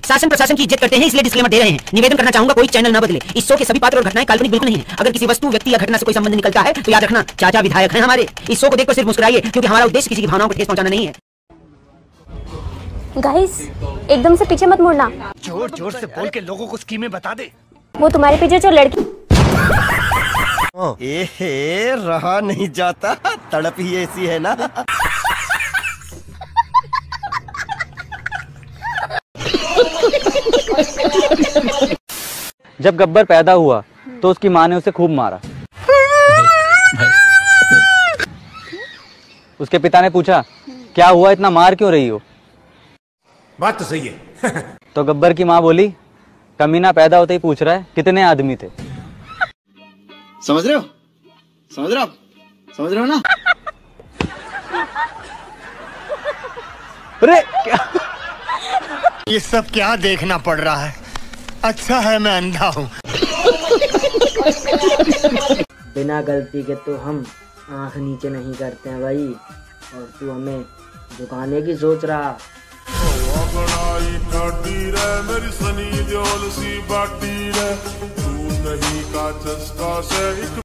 शासन प्रशासन की इज्जत करते हैं, इसलिए डिस्क्लेमर दे रहे हैं। निवेदन करना चाहूंगा कोई चैनल न बदले। इस शो के सभी पात्र और घटनाएं काल्पनिक बिल्कुल नहीं है। अगर किसी वस्तु, व्यक्ति या घटना से कोई संबंध निकलता है तो याद रखना चाचा विधायक हैं हमारे। इस शो को देखकर सिर्फ मुस्कुराइए, क्योंकि हमारा उद्देश्य किसी की भावनाओं को ठेस पहुंचाना नहीं है। गाइस, एकदम से पीछे मत मुड़ना। जोर जोर से बोल के लोगों को स्कीमें बता दे। वो तुम्हारे पीछे जो लड़की रहा नहीं जाता, तड़प ही ऐसी है ना। जब गब्बर पैदा हुआ तो उसकी माँ ने उसे खूब मारा। उसके पिता ने पूछा, क्या हुआ, इतना मार क्यों रही हो? बात तो सही है। तो गब्बर की माँ बोली, कमीना पैदा होते ही पूछ रहा है कितने आदमी थे। समझ रहे हो? समझ रहे हो? समझ रहे हो ना? अरे क्या ये सब क्या देखना पड़ रहा है? अच्छा है मैं अंधा हूँ। बिना गलती के तो हम आंख नीचे नहीं करते हैं भाई, और तू हमें झुकाने की सोच रहा। मेरी सनी देओल सी बाटी रे, तू नहीं का चस्का से